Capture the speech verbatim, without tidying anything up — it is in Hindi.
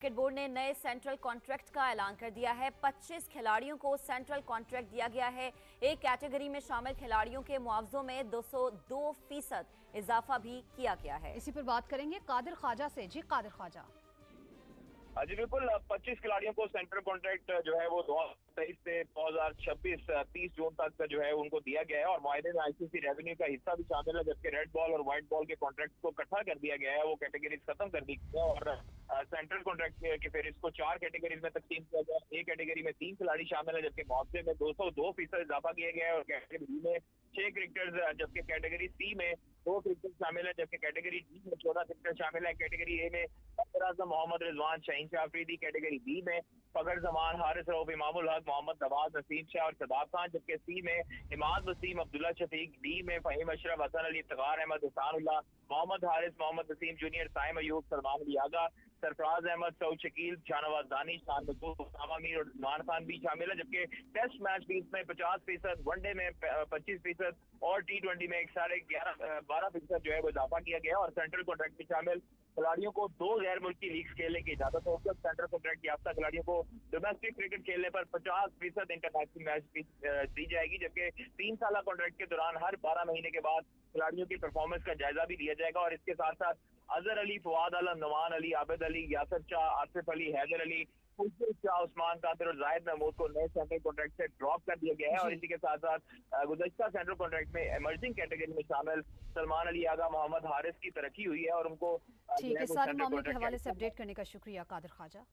क्रिकेट बोर्ड ने नए सेंट्रल कॉन्ट्रैक्ट का ऐलान कर दिया है। पच्चीस खिलाड़ियों को सेंट्रल कॉन्ट्रैक्ट दिया गया है। एक कैटेगरी में शामिल खिलाड़ियों के मुआवजों में दो सौ दो फीसद इजाफा भी किया गया है। इसी पर बात करेंगे कादिर ख्वाजा से। जी कादिर ख्वाजा। जी बिल्कुल, पच्चीस खिलाड़ियों को सेंट्रल कॉन्ट्रैक्ट जो है वो दो हजार तेईस से दो हजार छब्बीस तीस जून तक जो है उनको दिया गया है और मुआहदे में आईसीसी रेवेन्यू का हिस्सा भी शामिल है, जबकि रेड बॉल और व्हाइट बॉल के कॉन्ट्रैक्ट को इकट्ठा कर दिया गया है। वो कैटेगरीज खत्म कर दी गई है और सेंट्रल कॉन्ट्रैक्ट के फिर इसको चार कैटेगरीज में तकसीम किया गया। एक कैटेगरी में तीन खिलाड़ी शामिल है, जबकि मुआवजे में दो सौ दो फीसद इजाफा किया गया है और कैटेगरी बी में छह क्रिकेटर्स, जबकि कैटेगरी सी में दो क्रिकेटर शामिल है, जबकि कैटेगरी डी में चौदह क्रिकेटर शामिल है। कैटेगरी ए में आजम मोहम्मद रिजवान शहीन शाह अफरीदी, कैटेगरी बी में फखर जमान, हारिस रऊफ, इमामुल हक, मोहम्मद नवाज, नसीम शाह और शदाब खान, जबकि सी में इमाद वसीम, अब्दुल्ला शफीक, डी में फहीम अशरफ, हसन अली, इफ्तिखार अहमद, हुसैनुल्लाह, मोहम्मद हारिस, मोहम्मद वसीम जूनियर, साइम अयूब, सलमान अली आगा, सरफराज अहमद, सऊद शकील, शाहनवाज दानी, शान मसूद, उसामा मीर और उस्मान खान भी शामिल है। जबकि टेस्ट मैच भी इसमें पचास फीसद, वनडे में पच्चीस फीसद और टी ट्वेंटी में एक साढ़े ग्यारह बारह फीसद जो है वो इजाफा किया गया और सेंट्रल कॉन्ट्रैक्ट में शामिल खिलाड़ियों को दो गैर मुल्की लीग खेलने की इजाजत होगी। सेंट्रल कॉन्ट्रैक्ट याफ्ता खिलाड़ियों को डोमेस्टिक क्रिकेट खेलने पर पचास फीसद इंटरनेशनल मैच दी जाएगी, जबकि तीन साल कॉन्ट्रैक्ट के दौरान हर बारह महीने के बाद खिलाड़ियों की परफॉर्मेंस का जायजा भी लिया जाएगा और इसके साथ साथ अजहर अली, फवाद आलम, नुमान अली, आबिद अली, यासर शाह, आसिफ अली, हैदर अली, शाह, उस्मान कादिर और जाहिद महमूद को नए सेंट्रल कॉन्ट्रैक्ट से ड्रॉप कर दिया गया है और इसी के साथ साथ गुज़श्ता सेंट्रल कॉन्ट्रैक्ट में इमर्जिंग कैटेगरी में शामिल सलमान अली आगा, मोहम्मद हारिस की तरक्की हुई है और उनको ठीक है। सारे मामले के हवाले से अपडेट करने का शुक्रिया कादिर ख्वाजा।